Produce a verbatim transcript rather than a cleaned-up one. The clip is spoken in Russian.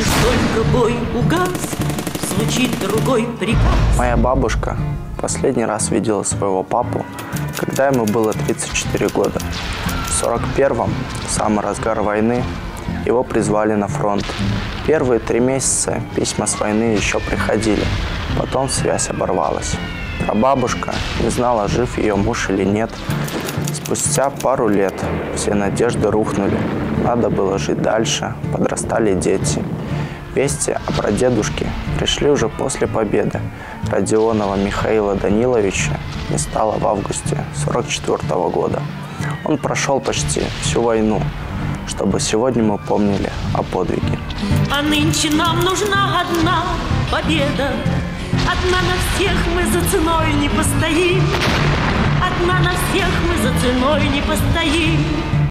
лишь только бой угас, звучит другой приказ. Моя бабушка последний раз видела своего папу, когда ему было тридцать четыре года. В сорок первом, в самый разгар войны, его призвали на фронт. Первые три месяца письма с войны еще приходили, потом связь оборвалась. Прабабушка не знала, жив ее муж или нет. Спустя пару лет все надежды рухнули. Надо было жить дальше, подрастали дети. Вести о прадедушке пришли уже после победы. Родионова Михаила Даниловича не стало в августе сорок четвёртого года. Он прошел почти всю войну, чтобы сегодня мы помнили о подвиге. А нынче нам нужна одна победа. Одна на всех мы за ценой не постоим. Одна на всех мы за ценой не постоим.